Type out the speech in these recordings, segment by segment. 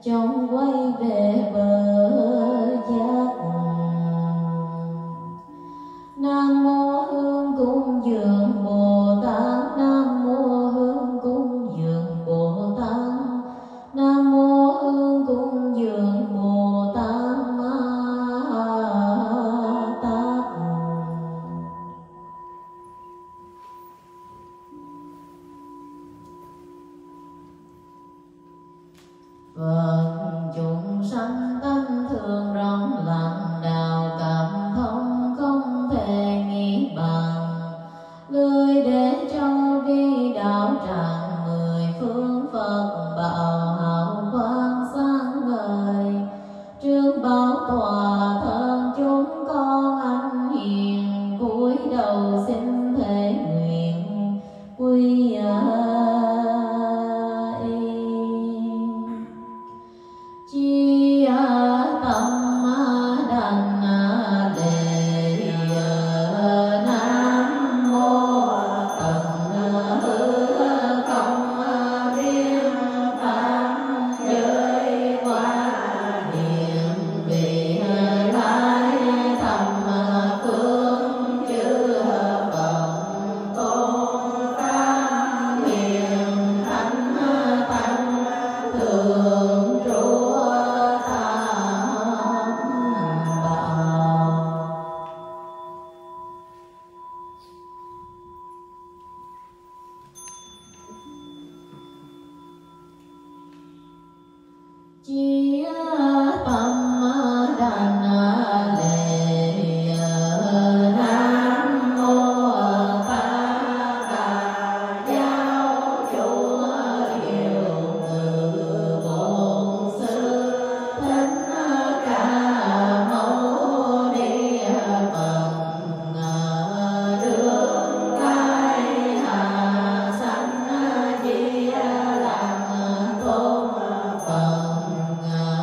chóng quay về bờ giác. Nam mô Hương Cung Dường Bồ Tát, Nam mô Hương Cung Dường Bồ Tát, Nam mô Hương Cung Dường Bồ Tát Ma Tát. Phật chúng sanh tâm thường rộng lặng, đạo cảm thông không thể nghĩ bằng. Lười để châu vi đạo tràng, mười phương Phật bảo hào quang sáng ngời. Trước bảo tòa thân chúng con anh hiền, cúi đầu xin thể nguyện quy chi tâm đảnh lễ. Nam mô Tận Hư Không Biên Pháp Giới Quan Niệm Vị Lai Thầm Phương Chư Phật Tôn Pháp Hiền Thánh Tăng Thượng Trụ Tam Bảo. Chi tâm đảnh lễ. Nam mô Pháp Đà Giáo Chủ Hiệu Ngự Bổn Sư Thích Ca Mâu Ni Phật. Đường lai hạ sanh chi làm tôn Phật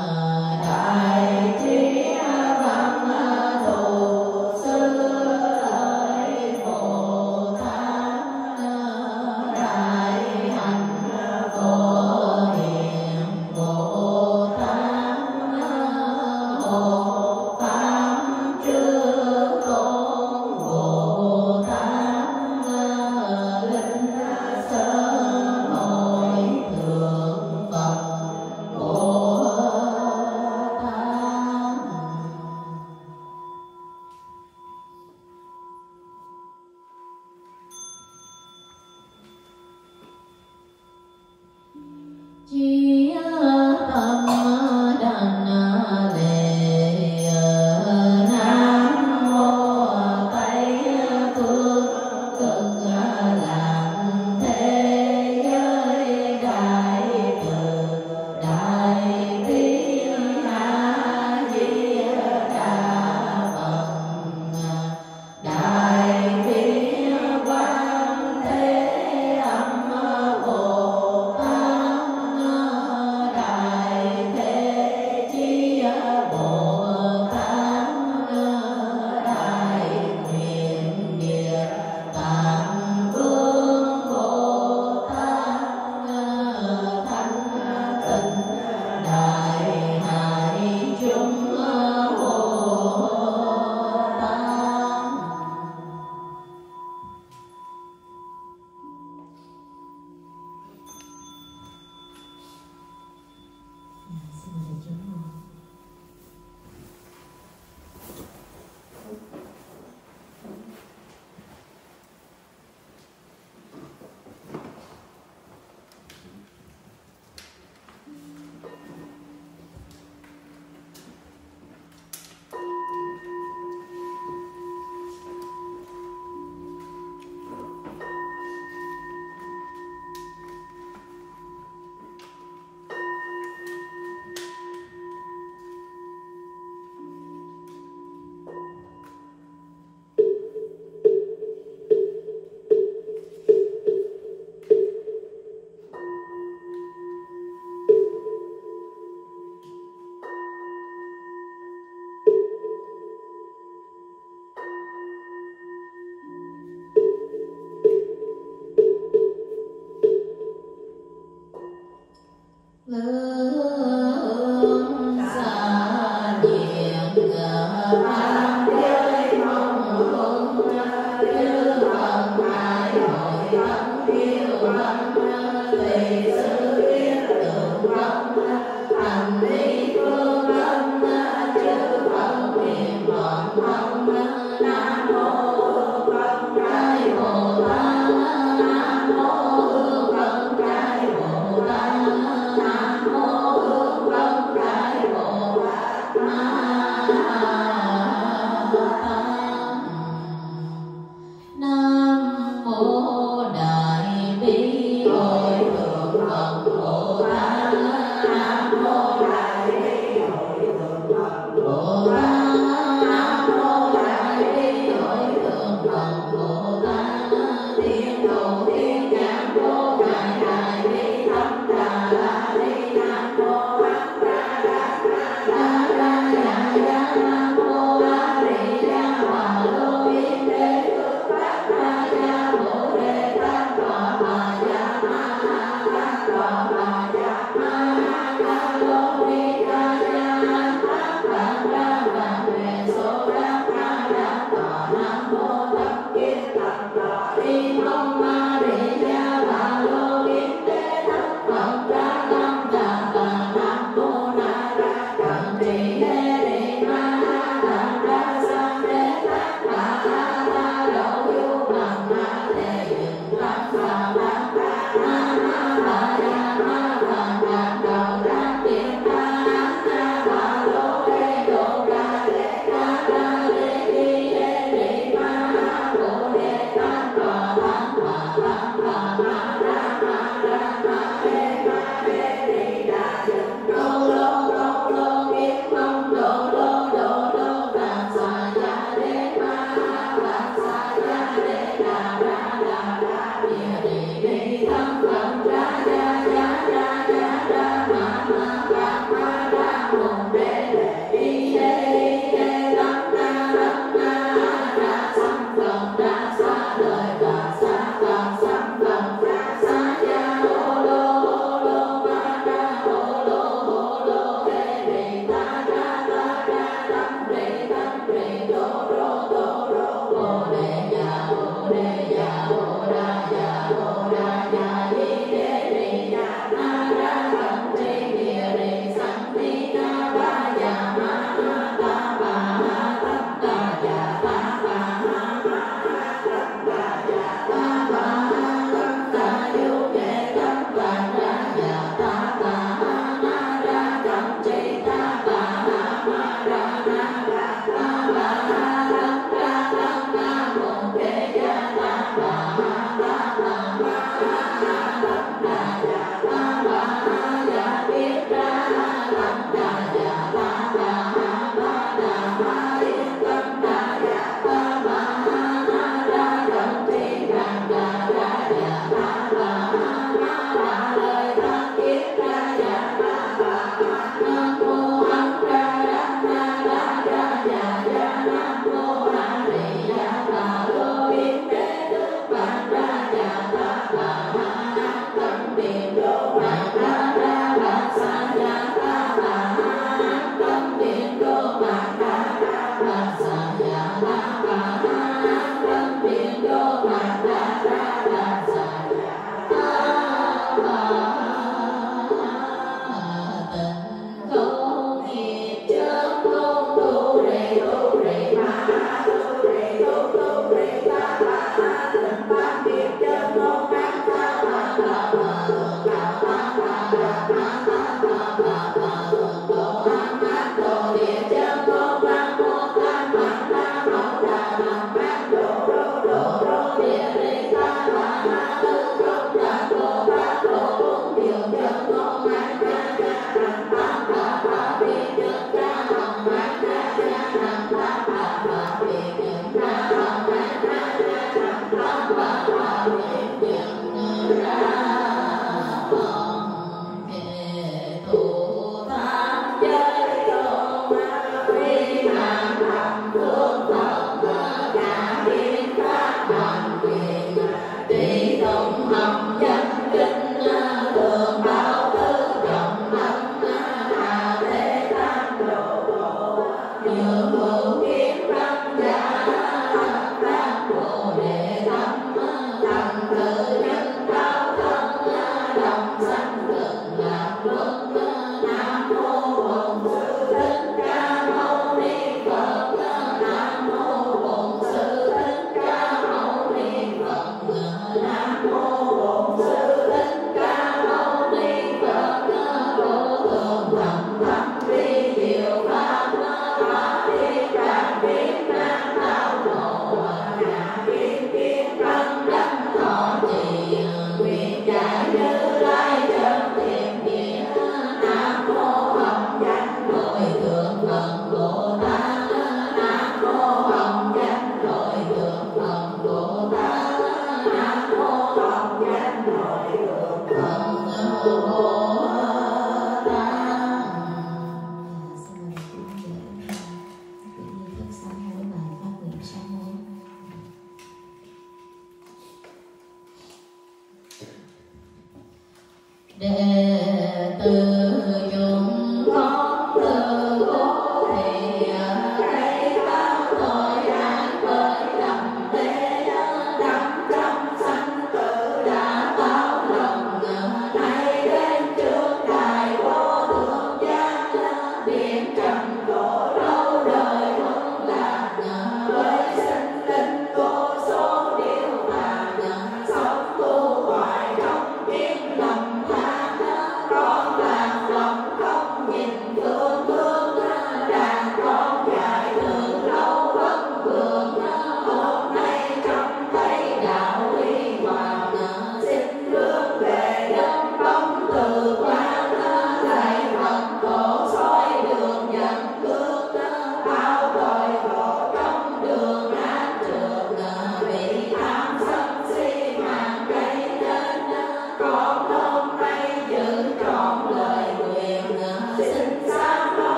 Nam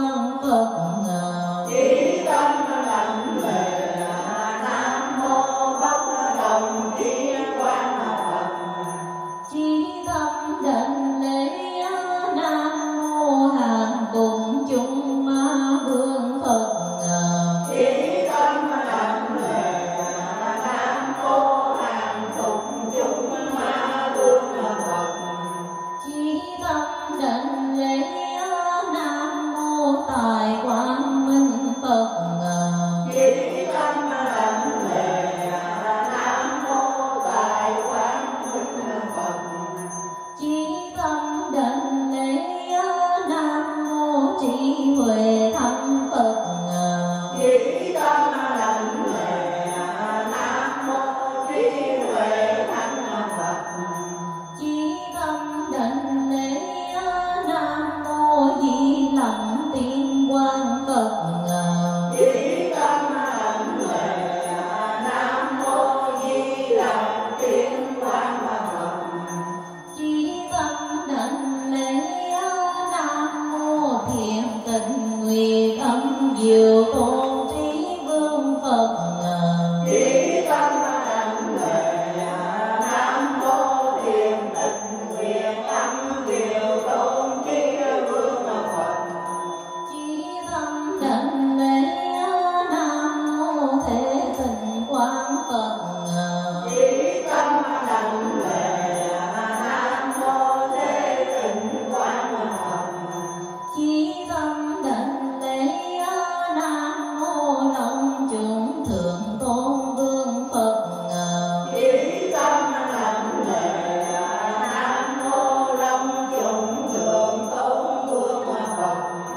quang Phật. Chí tâm đảnh lễ Nam mô Bất Đồng Chí Quang Phật. Chí tâm đảnh lễ Nam mô Hàng Cùng Chúng Ma Vương Phật. Chí tâm đảnh lễ Nam mô Hàng Cùng Chúng Ma Vương Phật. Chí tâm đảnh lễ Nam mô Tài Quang Minh Phật. Chí tâm đảnh lễ Nam mô Tài Quang Minh Phật. Chí tâm đảnh lễ Nam mô Trí Huệ Thắng Phật. Chí tâm đảnh lễ Nam mô Trí Huệ Thắng Phật. Chí tâm đảnh lễ Nam mô Di Lặc Tiên Quang Phật. Chí tâm đảnh lễ Nam mô Di Lặc Tiên Quang Phật. Chí tâm đảnh lễ Nam mô Thiện Tịnh Nguyệt Âm Diệu Tôn Trí Vương Phật. Chí tâm đảnh lễ Nam mô Thiện Tịnh Nguyệt Âm Diệu Tôn Trí Vương Phật. Chí tâm đảnh lễ Nam mô Thế Tịnh Quang Phật. Chí tâm đảnh lễ Nam mô Thế Tịnh Quang Phật. Chí tâm đảnh lễ Nam mô Long Chúng Thượng Tôn Vương Phật. Chí tâm đảnh lễ Nam mô Long Chúng Thượng Tôn Vương Phật.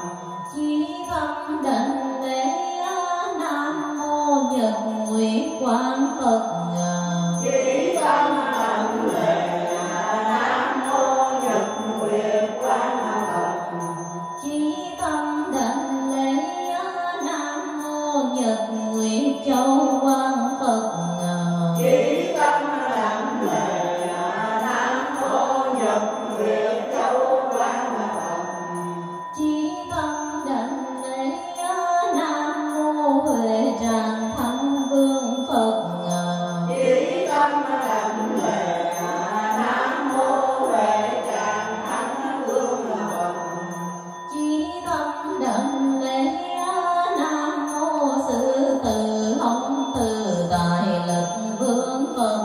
Chí tâm đảnh lễ Nam mô Nhật Nguyệt Quang Phật. Chí tâm đảnh lễ Nam mô Nhật Nguyệt Quang Phật. Chí tâm đảnh lễ Nam mô Nhật Nguyệt Châu Quang Phật. Chí tâm đảnh lễ Nam mô Nhật Nguyệt Châu Quang Phật. Chí tâm đảnh lễ Nam mô Huệ Tràng Thắng Vương Phật. Chí tâm đảnh lễ Nam mô Huệ Tràng Thắng Vương Phật. Chí tâm đảnh lễ Nam mô Sư Tử Hồng Từ Đại Lực Vương Phật.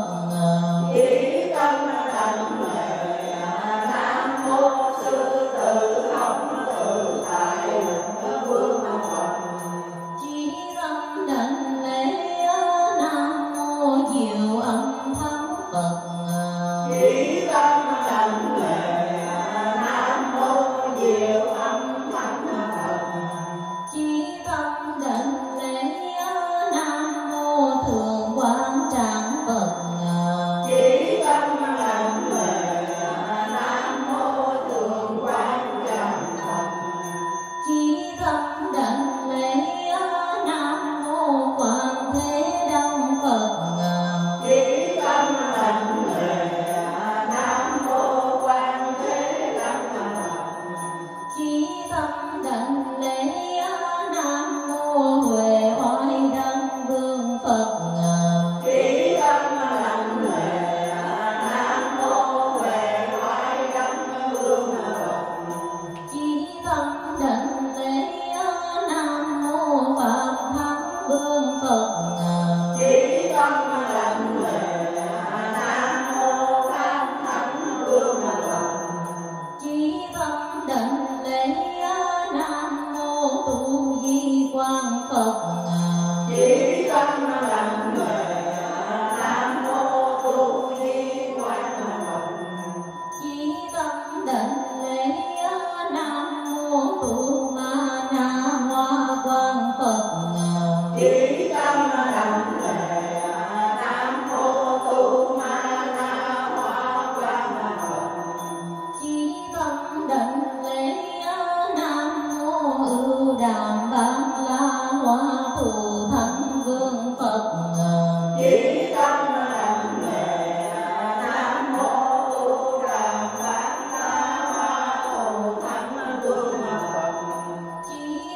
Chí tâm đảnh lễ Nam mô Sư Tử Hồng Từ Đại Lực Vương Phật. Chí tâm đảnh lễ Nam mô Diệu Âm Thắng Phật. Chí tâm đảnh lễ Nam mô Diệu Âm Thắng Phật. Chí tâm đảnh lễ Nam mô Thượng Quang Tràng Phật. Chí tâm đảnh lễ Nam mô Thượng Quang Tràng Phật. Chí tâm đảnh lễ Nam mô Quang Thế Đăng Phật. Chí tâm đảnh lễ Nam mô Quang Thế Đăng Phật. Chí tâm đảnh lễ Nam mô Huệ Oai Đăng Vương Phật. Chí tâm đảnh lễ Nam mô Huệ Oai Đăng Vương Phật. Chí tâm đảnh lễ Nam mô Pháp Thắng Vương Phật. Chí tâm đảnh lễ Nam mô Pháp Thắng Vương Phật. Chí tâm đảnh lễ Nam mô Tu Di Quang Phật. Chí tâm đảnh lễ Nam mô Tu Di Quang Phật. Chí tâm đảnh lễ Nam mô Tu Ma Na Hoa Quang Phật. Chí tâm đảnh lễ Nam mô Tu Ma Na Hoa Quang Phật. Chí tâm đảnh lễ Nam mô Ưu Đàm Bán La Hoa Thù Thắng Vương Phật. Chí tâm đảnh lễ Nam mô Tu Đàm Bán La Hoa Thù Thắng Vương Phật. Chí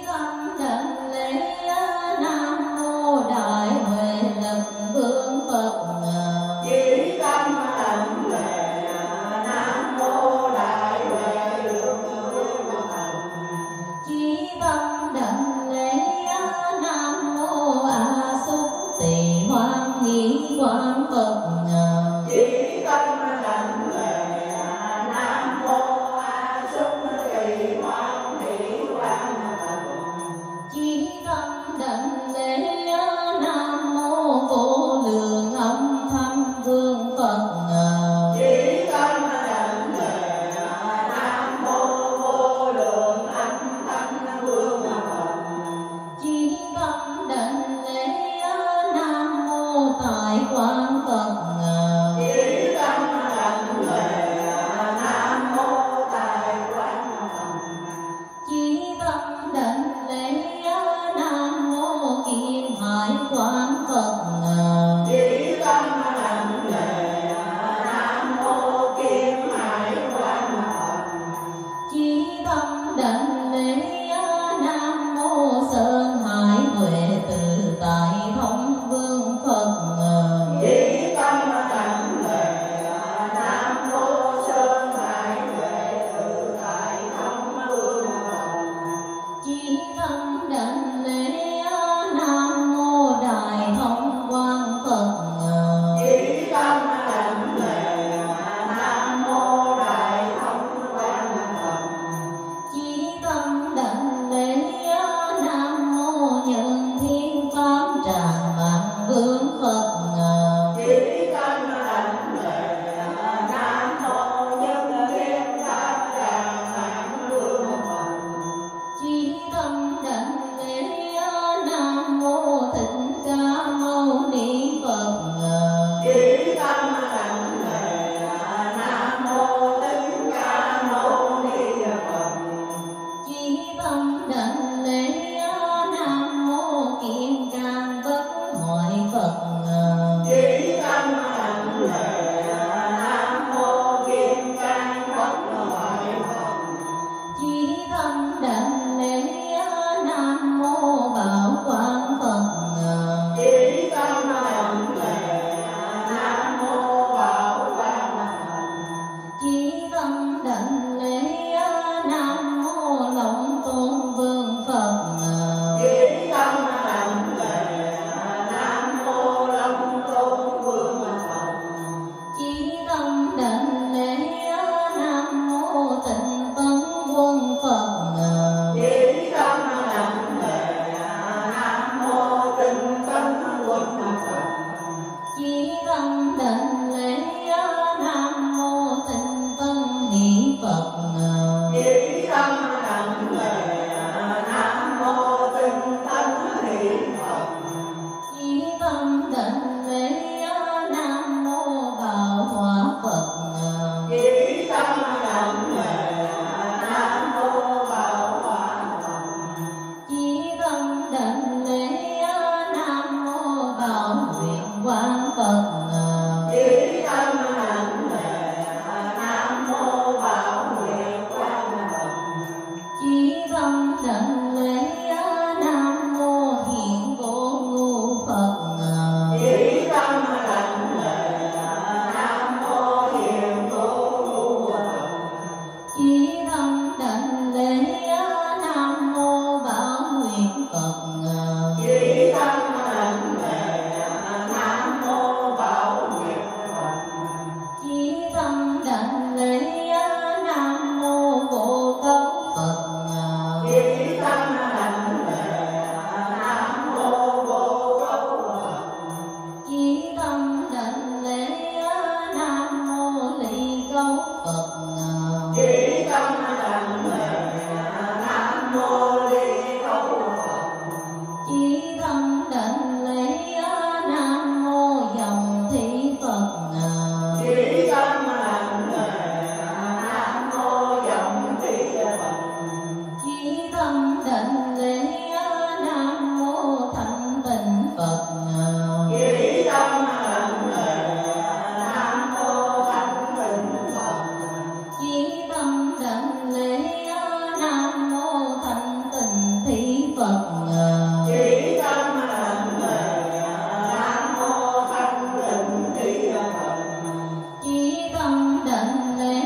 tâm đảnh lễ nam mô kim cang bất hoại Phật. Chí tâm đảnh lễ nam mô kim cang bất hoại Phật. Chí tâm đảnh lễ nam mô bảo quang Phật. Chí tâm đảnh lễ nam mô bảo quang Phật. Chí tâm đảnh lễ nam mô Long Tôn Vương Phật. Chí tâm đảnh lễ nam mô Long Tôn Vương Phật. Chí tâm đảnh lễ nam mô Tịnh Tấn Quân Phật. Chí tâm đảnh lễ nam mô Tịnh Tấn Quân Phật. Chí tâm đảnh lễ nam mô Tịnh Tấn Hiển Phật. Chí tâm đảnh lễ nam mô Tịnh Tấn Hiển Phật. Chí tâm đảnh lễ nam mô Bảo Hòa Phật. Chí tâm đảnh lễ nam mô Bảo Hòa Phật. Chí tâm đảnh lễ nam mô Bảo Nguyện Quang Phật. Chí tâm đảnh lễ nam mô Bảo Nguyện Quang Phật. Chí tâm đảnh lễ nam mô Hiện Vô Ngũ Phật. Chí tâm đảnh lễ nam mô Hiện Vô Ngũ Phật. Chí tâm đảnh lễ nam mô Bảo Nguyện Phật. Chí tâm đảnh lễ nam mô Bảo Nguyện Phật. Chí tâm đảnh lễ nam mô Vô Cấu Phật. Chí tâm đảnh lễ nam mô Vô Cấu Phật. Chí tâm đảnh lễ nam mô Ly Cấu Phật. Chí tâm đảnh lễ nam mô Ly Cấu Phật. Chí tâm đảnh lễ nam mô Dòng Thị Phật. Chí tâm đảnh lễ nam mô Dòng Thị Phật. Chí tâm đảnh lễ nam mô Thanh Tịnh Phật. Chí tâm đảnh lễ nam mô Thanh Tịnh Phật. Chí tâm đảnh lễ nam mô Thanh Tịnh Thị Phật. Chí tâm đảnh lễ nam mô Thanh Tịnh Thị Phật. Chí tâm đảnh lễ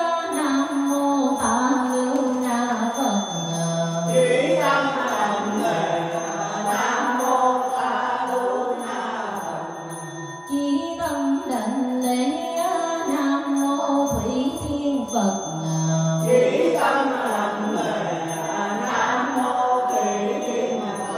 nam mô Tha Lưu Na Phật. Chí tâm đảnh lễ nam mô Tha Lưu Na Phật. Chí tâm đảnh lễ nam mô Thủy Thiên Phật. Chí tâm đảnh lễ nam mô Thủy Thiên Phật.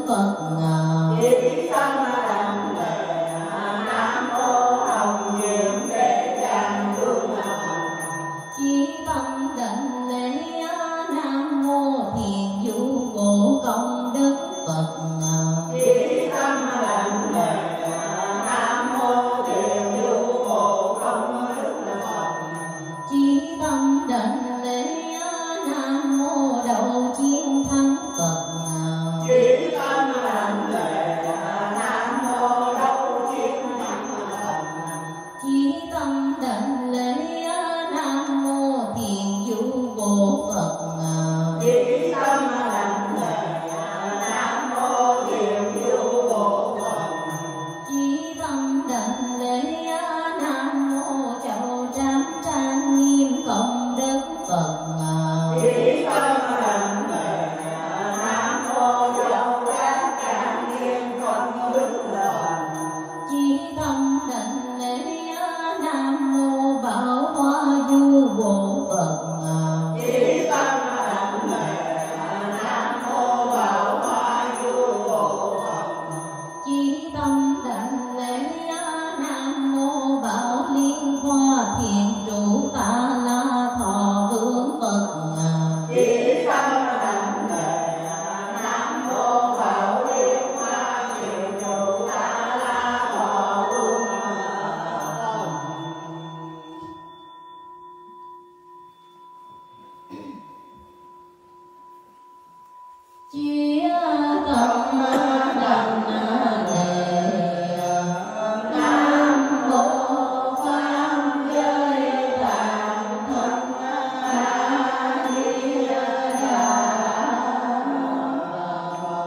Phật. Chỉ tâm đảnh lễ Nam mô Hồng Diệm Đế Trang Vương Hồng. Chí tâm đảnh lễ Nam mô Thiền Vũ Ngộ Công Đức Phật. Chỉ tâm đảnh lễ Nam mô Thiền Vũ Ngộ Công Đức Phật. Chí tâm đảnh lễ Nam mô Đậu Chiến Thắng Phật. Chỉ tâm đảnh lễ Nam mô Đậu Chiến Thắng Phật. Chí tâm đảnh lễ Nam mô Thiền Vũ Bộ Phật. Chỉ tâm đảnh lễ Nam mô Thiền Vũ Bộ Phật. Chí tâm đảnh lễ Nam mô Chậu Trám Trang Nghiêm Công Đức Phật. Chỉ tâm đảnh lễ Nam mô Chậu Trám Trang Nghiêm Công Đức Phật. Chí tâm đảnh lễ Nam mô Bảo Hoa Du Bộ Phật. Chỉ tâm đảnh lễ Nam mô Bảo Hoa Du Bộ Phật. Chí tâm đảnh lễ Nam mô Bảo Liên Hoa Thiền Trụ Ta La Thọ Vương Phật. Chỉ tâm đảnh lễ Nam mô Bảo Liên Hoa Thiền Trụ Ta La Thọ Vương Phật. Chia tâm đảnh lễ Nam mô Pháp Giới Tạng Thân A Di Đà Phật.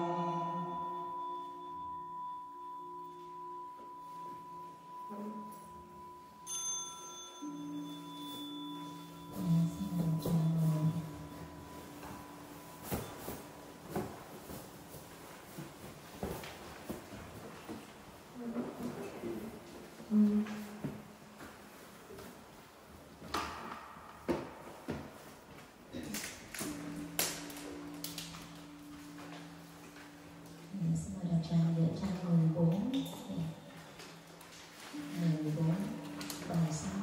Xin mời đạo tràng lựa trang 14. 14 bài 6.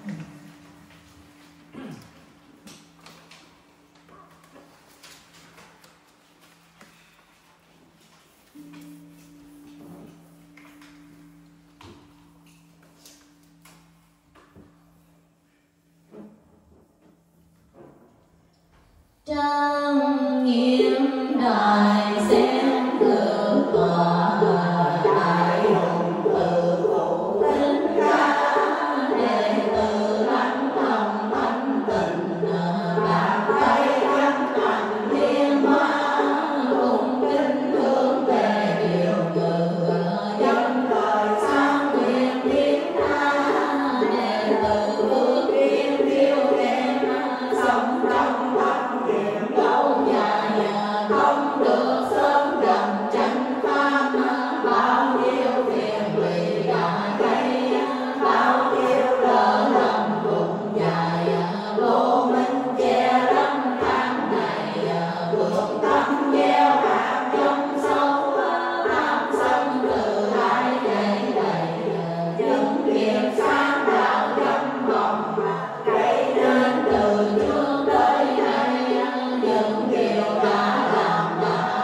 Trang nghiêm đại xem thượng tọa đại hùng tự phụ tính ca đệ tử lãnh lòng thanh tịnh bàn tay chân thành thiên hóa cùng kính hướng về điều ngự dân lời sang quyền thiên tha đệ tử bước tiên tiêu đem sống trong tâm niệm lâu dài không được sớm gần tranh pháp bao nhiêu phiền lụy đã gây bao nhiêu lỡ lầm cùng dài vô minh che lấp tháng ngày vượt tâm gieo hạt trong sâu tham sân từ hai dậy đầy những nghiệp sáng đạo trong vòng gây nên từ trước tới nay những điều đã làm đã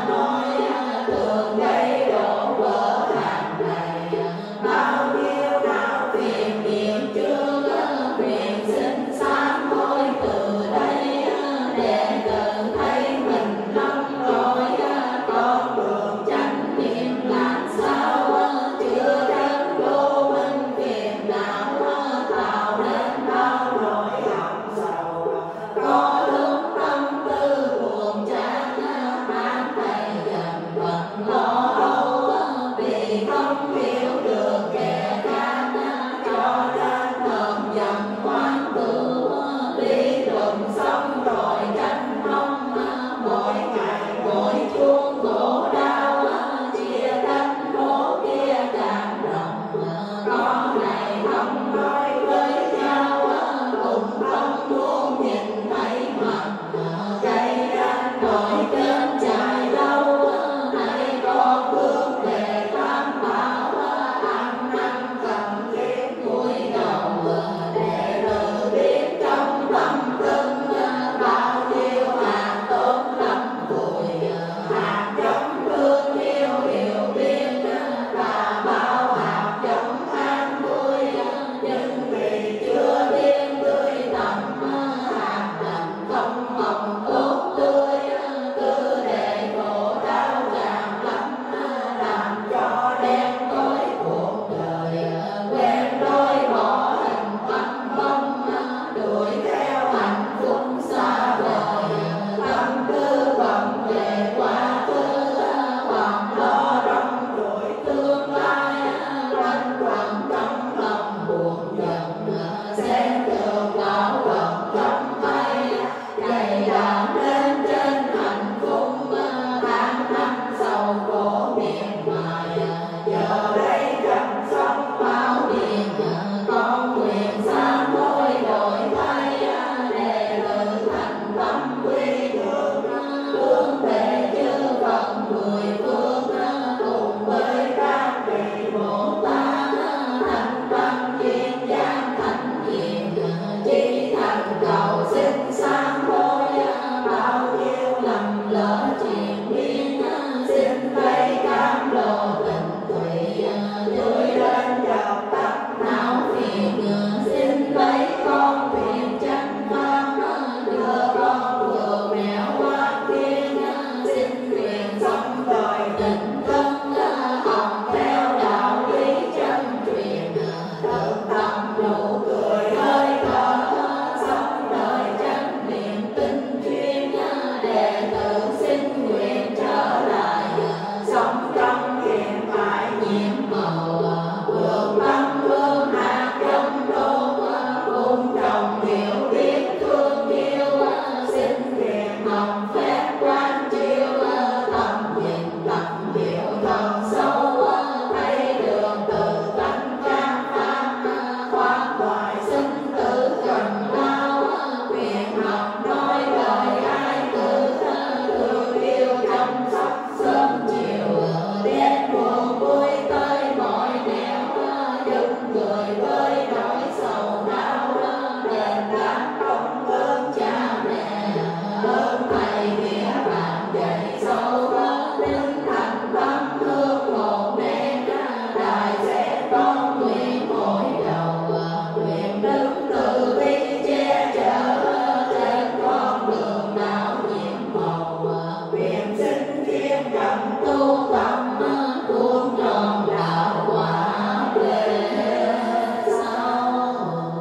cần tu tâm cuốn tròn đạo quả về sau.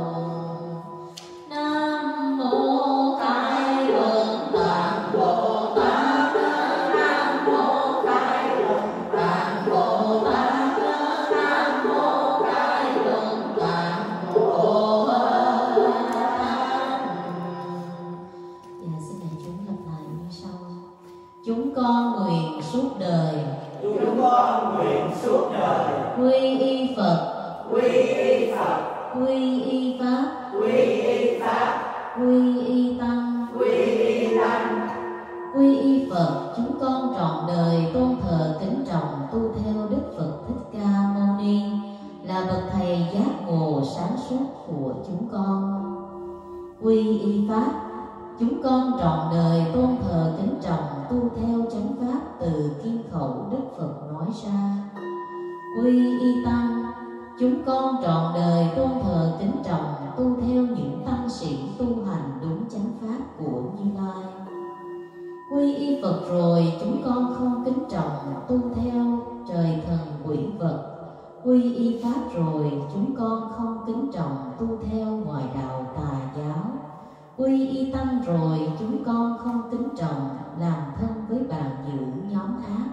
Nam mô Khai Luận Tạng Bồ Tát. Nam mô Khai Luận Tạng Bồ Tát. Nam mô Khai Luận Tạng Bồ Tát. Dạ, xin đại chúng lặp lại như sau. Chúng con nguyện suốt đời chúng con nguyện suốt đời quy y Phật, quy y Phật, quy y Pháp, quy y Pháp, quy y Tăng. quy y Tăng. Quy y Phật, chúng con trọn đời tôn thờ kính trọng tu theo Đức Phật Thích Ca Mâu Ni là bậc thầy giác ngộ sáng suốt của chúng con. Quy y Pháp, chúng con trọn đời tôn thờ kính trọng tu theo chánh pháp từ kim khẩu Đức Phật nói ra. Quy y Tăng, chúng con trọn đời tôn thờ kính trọng tu theo những tăng sĩ tu hành đúng chánh pháp của Như Lai. Quy y Phật rồi, chúng con không kính trọng tu theo trời thần quỷ vật. Quy y Pháp rồi, chúng con không kính trọng tu theo ngoại đạo tà giáo. Quy y Tăng rồi, chúng con không kính trọng làm thân với bàn giữ nhóm ác.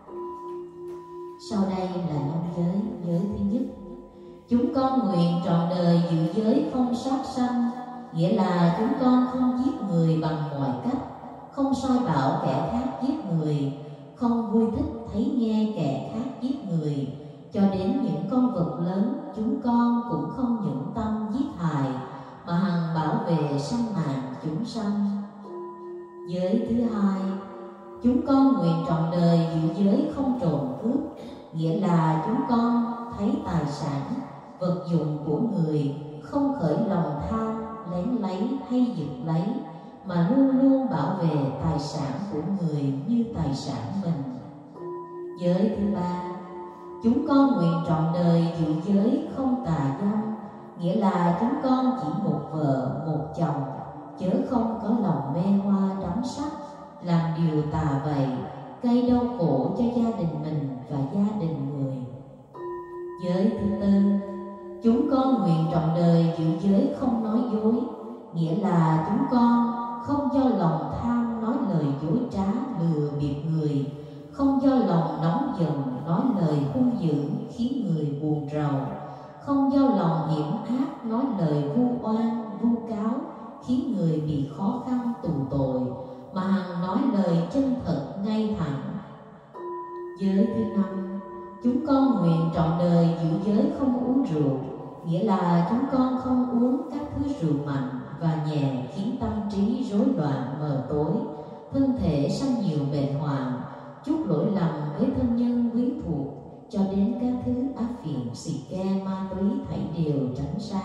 Sau đây là năm giới. Giới thứ nhất, chúng con nguyện trọn đời giữ giới không sát sanh, nghĩa là chúng con không giết người bằng mọi cách, không soi bảo kẻ khác giết người, không vui thích thấy nghe kẻ khác giết người. Cho đến những con vật lớn, chúng con cũng không nhẫn tâm giết hại, mà hằng bảo vệ sanh mạng chúng sanh. Giới thứ hai, chúng con nguyện trọn đời giữ giới không trộm cướp, nghĩa là chúng con thấy tài sản, vật dụng của người không khởi lòng tham, lén lấy hay giật lấy, mà luôn luôn bảo vệ tài sản của người như tài sản mình. Giới thứ ba, chúng con nguyện trọn đời giữ giới không tà dâm, nghĩa là chúng con chỉ một vợ một chồng, chớ không có lòng mê hoa đắm sắc, làm điều tà vậy, gây đau khổ cho gia đình mình và gia đình người. Giới thứ tư, chúng con nguyện trọn đời giữ giới không nói dối, nghĩa là chúng con không do lòng tham nói lời dối trá lừa bịp người, không do lòng nóng giận nói lời hung dữ khiến người buồn rầu, không do lòng hiểm ác nói lời vu oan vu cáo khiến người bị khó khăn tù tội, mà hằng nói lời chân thật ngay thẳng. Giới thứ năm, chúng con nguyện trọn đời giữ giới không uống rượu, nghĩa là chúng con không uống các thứ rượu mạnh và nhẹ khiến tâm trí rối loạn mờ tối, thân thể sanh nhiều bệnh hoạn, chuốc lỗi lầm với thân nhân quyến thuộc, cho đến các thứ ác phiền xì ke ma túy thảy đều tránh xa.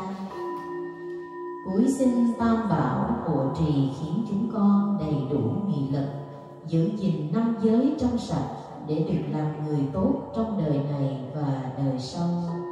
Cúi xin Tam Bảo hộ trì khiến chúng con đầy đủ nghị lực, giữ gìn năm giới trong sạch để được làm người tốt trong đời này và đời sau.